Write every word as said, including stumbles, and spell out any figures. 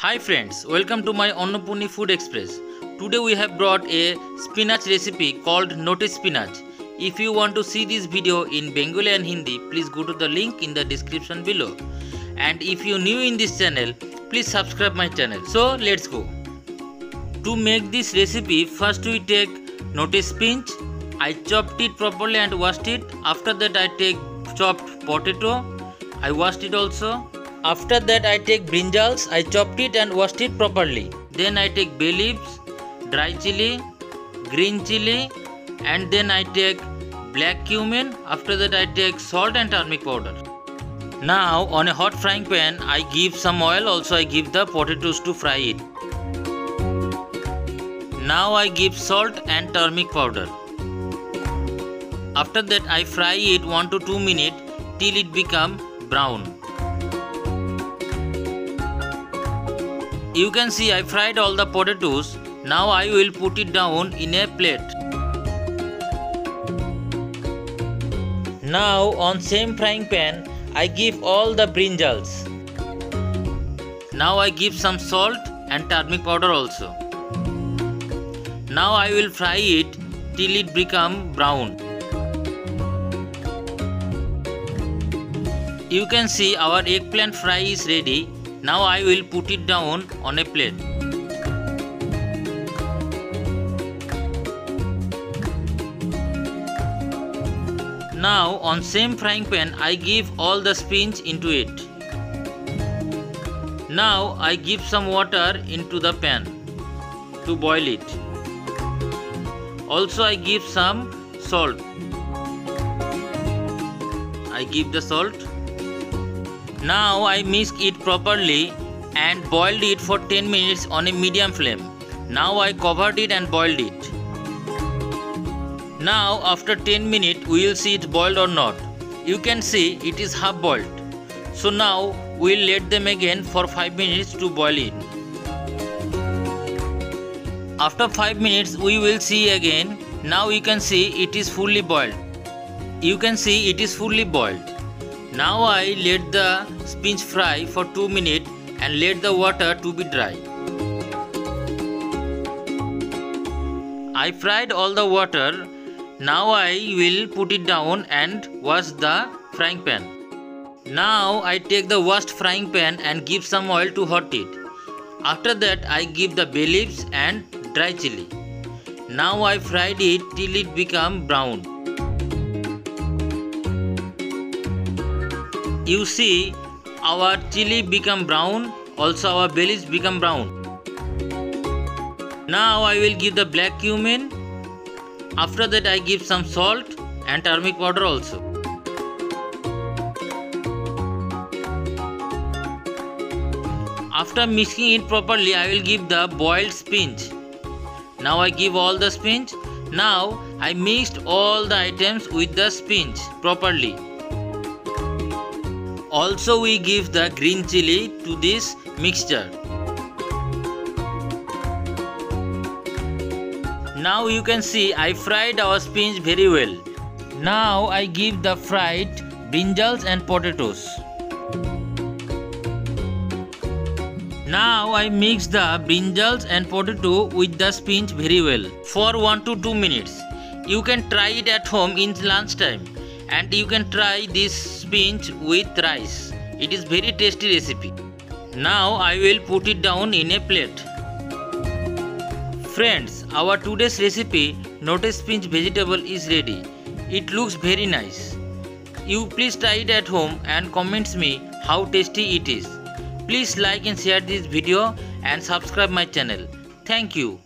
Hi friends, welcome to my Annapurni Food Express. Today we have brought a spinach recipe called Note Spinach. If you want to see this video in Bengali and Hindi, please go to the link in the description below. And if you new in this channel, please subscribe my channel. So let's go. To make this recipe, first we take Note spinach. I chopped it properly and washed it. After that I take chopped potato. I washed it also. After that I take brinjals, I chopped it and washed it properly. Then I take bay leaves, dry chili, green chili, and then I take black cumin. After that I take salt and turmeric powder. Now on a hot frying pan I give some oil, also I give the potatoes to fry it. Now I give salt and turmeric powder. After that I fry it one to two minutes till it become brown. You can see I fried all the potatoes. Now I will put it down in a plate. Now on same frying pan I give all the brinjals. Now I give some salt and turmeric powder also. Now I will fry it till it become brown. You can see our eggplant fry is ready. Now I will put it down on a plate. Now on same frying pan I give all the spinach into it. Now I give some water into the pan to boil it. Also I give some salt. I give the salt. Now I mix it properly and boiled it for ten minutes on a medium flame. Now I covered it and boiled it. Now after ten minutes we will see it boiled or not. You can see it is half boiled. So now we will let them again for five minutes to boil it. After five minutes we will see again. Now you can see it is fully boiled. You can see it is fully boiled. Now I let the spinach fry for two minutes and let the water to be dry. I fried all the water. Now I will put it down and wash the frying pan. Now I take the washed frying pan and give some oil to hot it. After that I give the bay leaves and dry chili. Now I fried it till it become brown. You see our chili become brown, also our bay leaves become brown. Now I will give the black cumin. After that I give some salt and turmeric powder also. After mixing it properly I will give the boiled spinach. Now I give all the spinach. Now I mixed all the items with the spinach properly. Also we give the green chili to this mixture. Now you can see I fried our spinach very well. Now I give the fried brinjals and potatoes. Now I mix the brinjals and potato with the spinach very well for one to two minutes. You can try it at home in lunch time. And you can try this spinach with rice. It is very tasty recipe. Now I will put it down in a plate. Friends, our today's recipe Note spinach vegetable is ready. It looks very nice. You please try it at home and comments me how tasty it is. Please like and share this video and subscribe my channel. Thank you.